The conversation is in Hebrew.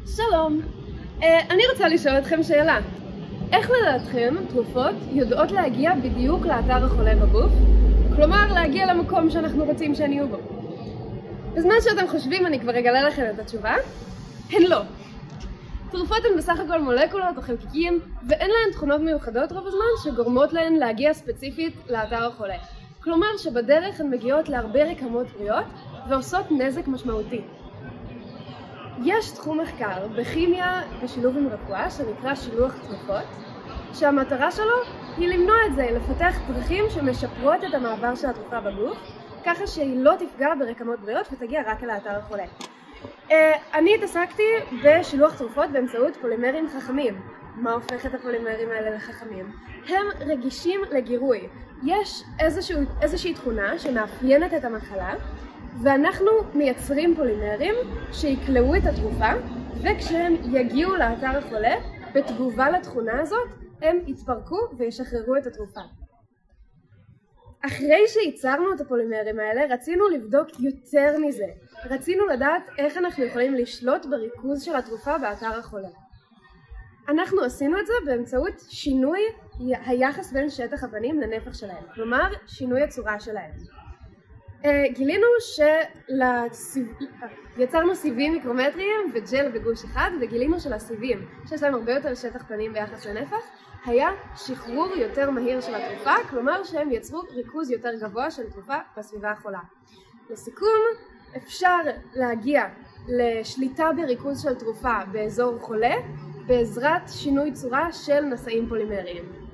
שלום, אני רוצה לשאול אתכם שאלה. איך לדעתכם תרופות יודעות להגיע בדיוק לאתר החולה בגוף? כלומר, להגיע למקום שאנחנו רוצים שהן יהיו בו. בזמן שאתם חושבים אני כבר אגלה לכם את התשובה, הן לא. תרופות הן בסך הכל מולקולות או חלקיקים, ואין להן תכונות מיוחדות רוב הזמן שגורמות להן להגיע ספציפית לאתר החולה. כלומר שבדרך הן מגיעות להרבה רקמות בריאות ועושות נזק משמעותי. יש תחום מחקר בכימיה בשילוב עם רפואה שנקרא שילוח תרופות, שהמטרה שלו היא למנוע את זה, לפתח דרכים שמשפרות את המעבר של התרופה בגוף, ככה שהיא לא תפגע ברקמות בריאות ותגיע רק אל האתר החולה. אני התעסקתי בשילוח תרופות באמצעות פולימרים חכמים. מה הופך את הפולימרים האלה לחכמים? הם רגישים לגירוי. יש איזושהי תכונה שמאפיינת את המחלה, ואנחנו מייצרים פולימרים שיקלעו את התרופה, וכשהם יגיעו לאתר החולה, בתגובה לתכונה הזאת, הם יתפרקו וישחררו את התרופה. אחרי שייצרנו את הפולימרים האלה, רצינו לבדוק יותר מזה. רצינו לדעת איך אנחנו יכולים לשלוט בריכוז של התרופה באתר החולה. אנחנו עשינו את זה באמצעות שינוי היחס בין שטח הפנים לנפח שלהם, כלומר שינוי הצורה שלהם. גילינו יצרנו סיבים מיקרומטריים וג'ל בגוש אחד, וגילינו שלסיבים, שיש להם הרבה יותר שטח פנים ביחס לנפח, היה שחרור יותר מהיר של התרופה, כלומר שהם יצרו ריכוז יותר גבוה של תרופה בסביבה החולה. לסיכום, אפשר להגיע לשליטה בריכוז של תרופה באזור חולה, בעזרת שינוי צורה של נשאים פולימריים.